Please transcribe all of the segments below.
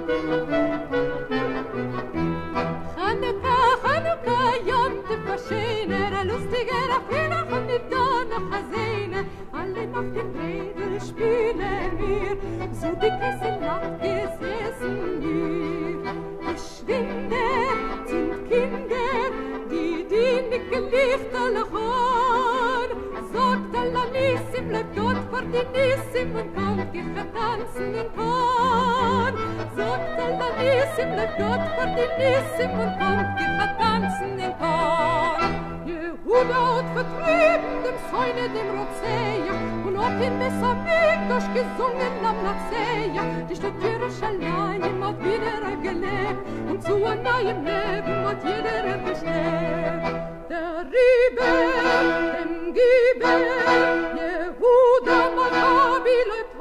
Chanukka, Chanukka, Jontef war schöner, ein lustiger Freitag und die Donnerchazene. Alle Nacht im Redel spielen wir, so dick ist in Nacht gesessen wir. Verschwindet sind Kinder, die nicke Lichterle hören. Sagt Allah Nissim, bleibt dort vor die Nissim und kommt, geht tanzen in Korn. Sagt Allah Nissim, bleibt dort vor die Nissim und kommt, geht tanzen in Korn. Jehuda hat vertrieben dem Säune, dem Rozeja, und hat in Messamikdash gesungen am Nazeja. Die Stadt Jerusalem hat wieder gelebt, und zu einem neuen Leben hat jeder besteht. Der Riebe, dem Gibe, Jehuda Maccabi lebt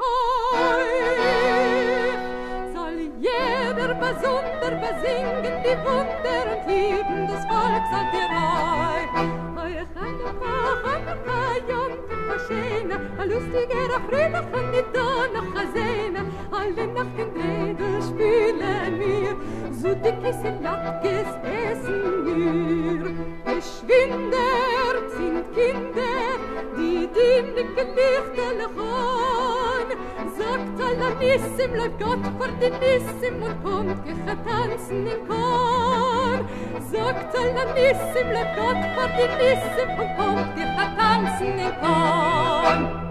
heut. Soll jeder besonder besingen die Wunder und Lieben des Volks an die Reihe. Chanukka, Chanukka, Jontef war schöner, ein lustiger Freitag und die Donnerchazene. Alle Nacht in Redel spielen wir, so dick ist in Nacht gesessen wir. Verschwindet sind Kinder, die nicke Lichterle hören. Sagt Allah Nissim, läuft Gott vor die Nissim und kommt, geht tanzen in Korn. Sagt Allah Nissim, läuft Gott vor die Nissim und kommt, geht tanzen in Korn.